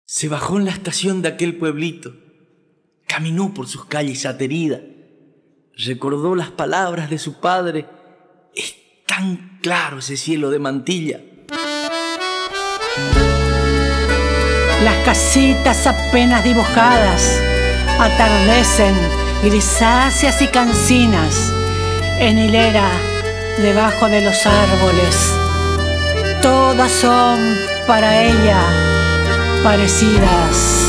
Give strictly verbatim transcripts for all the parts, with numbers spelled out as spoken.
Se bajó en la estación de aquel pueblito, caminó por sus calles ateridas, recordó las palabras de su padre. Es tan claro ese cielo de mantilla. Las casitas apenas dibujadas atardecen grisáceas y cansinas en hilera debajo de los árboles. Todas son para ella parecidas.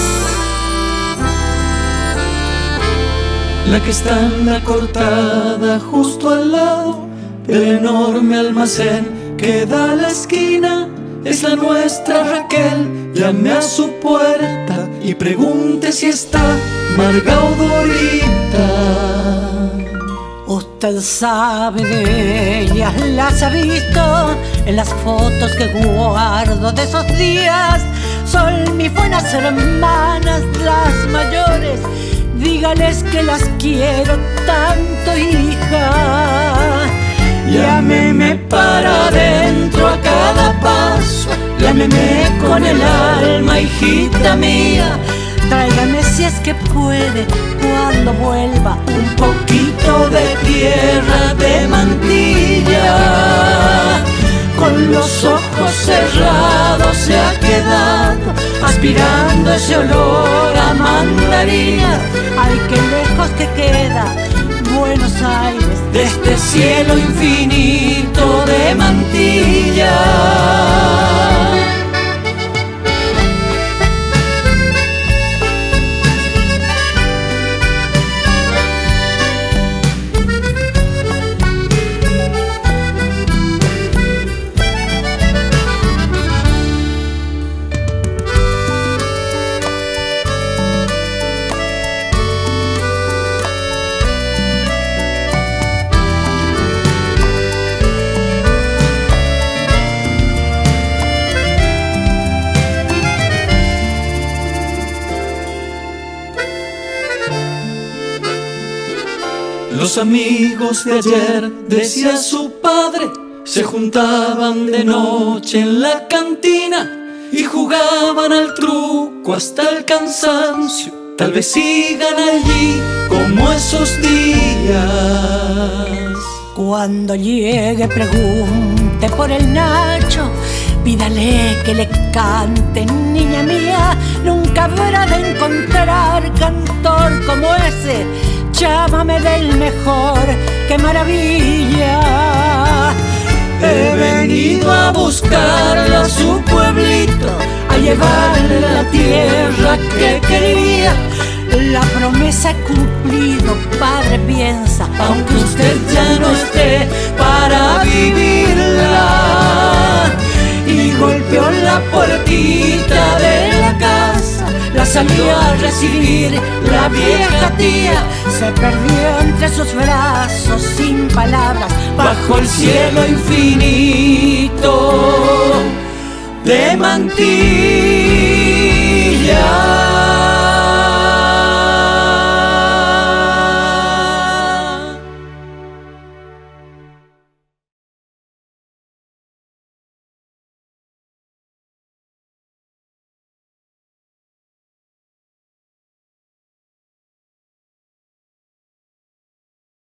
La que está en la cortada justo al lado del enorme almacén que da a la esquina es la nuestra Raquel. Llame a su puerta y pregunte si está Marga o Dorita. Usted sabe de ellas, las ha visto en las fotos que guardo de esos días. Son mis buenas hermanas, las mayores. Dígales que las quiero tanto, hija. Llámeme para adentro a cada paso, llámeme con el alma, hijita mía. Tráigame si es que puede, cuando vuelva, un poquito de tierra de mantilla. Con los ojos cerrados se ha quedado aspirando ese olor a mandarina. Ay, qué lejos que queda Buenos Aires de este cielo infinito de mantilla. Los amigos de ayer, decía su padre, se juntaban de noche en la cantina y jugaban al truco hasta el cansancio. Tal vez sigan allí como esos días. Cuando llegue pregunte por el Nacho, pídale que le cante, niña mía. Nunca habrá de encontrar cantor como ese. Llámame del mejor, qué maravilla. He venido a buscarla a su pueblito, a llevarle la tierra que quería. La promesa he cumplido, padre, piensa, aunque usted ya no esté para vivirla. Y golpeó la puertita de la casa, la salió a recibir la vieja tía. Se perdió entre sus brazos sin palabras, bajo el cielo infinito de mantilla.